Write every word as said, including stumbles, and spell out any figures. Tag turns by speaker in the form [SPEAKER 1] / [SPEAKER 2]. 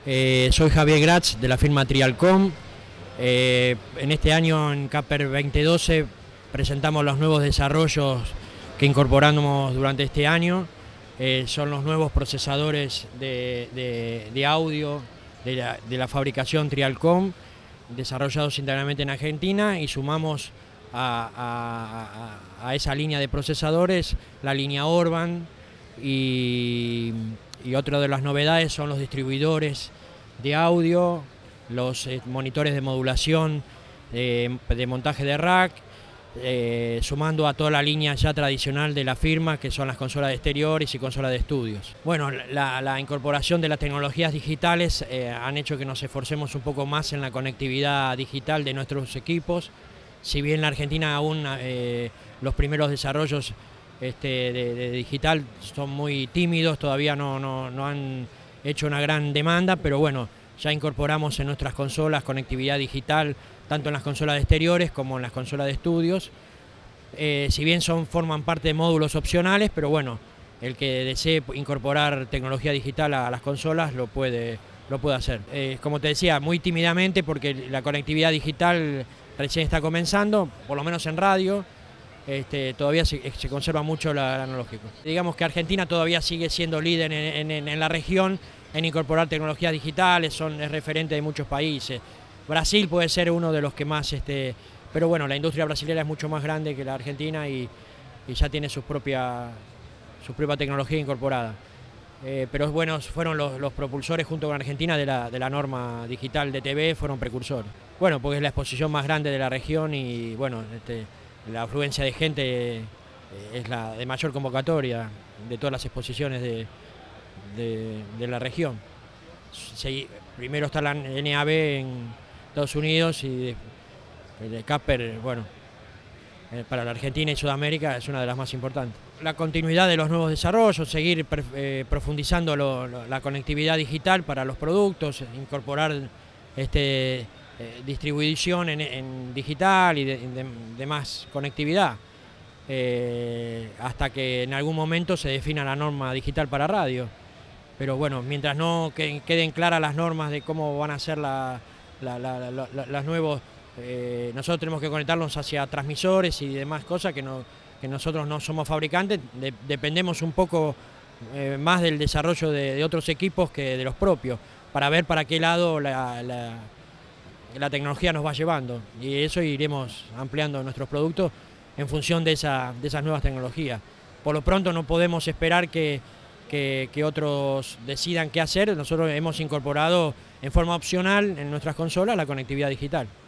[SPEAKER 1] Eh, soy Javier Gratz de la firma Trialcom. Eh, en este año en Capper veinte doce presentamos los nuevos desarrollos que incorporamos durante este año. Eh, son los nuevos procesadores de, de, de audio de la, de la fabricación Trialcom, desarrollados íntegramente en Argentina, y sumamos a, a, a esa línea de procesadores la línea Orban, y, y otra de las novedades son los distribuidores de audio, los eh, monitores de modulación, eh, de montaje de rack, eh, sumando a toda la línea ya tradicional de la firma, que son las consolas de exteriores y consolas de estudios. Bueno, la, la incorporación de las tecnologías digitales eh, han hecho que nos esforcemos un poco más en la conectividad digital de nuestros equipos. Si bien en la Argentina aún eh, los primeros desarrollos este, de, de digital son muy tímidos, todavía no, no, no han hecho una gran demanda, pero bueno, ya incorporamos en nuestras consolas conectividad digital, tanto en las consolas de exteriores como en las consolas de estudios. Eh, si bien son, forman parte de módulos opcionales, pero bueno, el que desee incorporar tecnología digital a las consolas lo puede, lo puede hacer. Eh, como te decía, muy tímidamente, porque la conectividad digital recién está comenzando, por lo menos en radio. Este, todavía se, se conserva mucho el analógico. Digamos que Argentina todavía sigue siendo líder en, en, en la región en incorporar tecnologías digitales, son, es referente de muchos países. Brasil puede ser uno de los que más, este, pero bueno, la industria brasilera es mucho más grande que la argentina y, y ya tiene su propia, su propia tecnología incorporada. Eh, pero bueno, fueron los, los propulsores junto con Argentina de la, de la norma digital de T V, fueron precursores. Bueno, porque es la exposición más grande de la región y bueno, este, la afluencia de gente es la de mayor convocatoria de todas las exposiciones de, de, de la región. Se, primero está la N A B en Estados Unidos y el Capper, bueno, para la Argentina y Sudamérica es una de las más importantes. La continuidad de los nuevos desarrollos, seguir eh, profundizando lo, lo, la conectividad digital para los productos, incorporar este, eh, distribución en, en digital y de, de, de más conectividad, eh, hasta que en algún momento se defina la norma digital para radio. Pero bueno, mientras no queden claras las normas de cómo van a ser la, la, la, la, la, las nuevos, eh, nosotros tenemos que conectarnos hacia transmisores y demás cosas que, no, que nosotros no somos fabricantes, de, dependemos un poco eh, más del desarrollo de, de otros equipos que de los propios, para ver para qué lado la, la, la tecnología nos va llevando, y eso iremos ampliando nuestros productos en función de, esa, de esas nuevas tecnologías. Por lo pronto no podemos esperar que Que, que otros decidan qué hacer. Nosotros hemos incorporado en forma opcional en nuestras consolas la conectividad digital.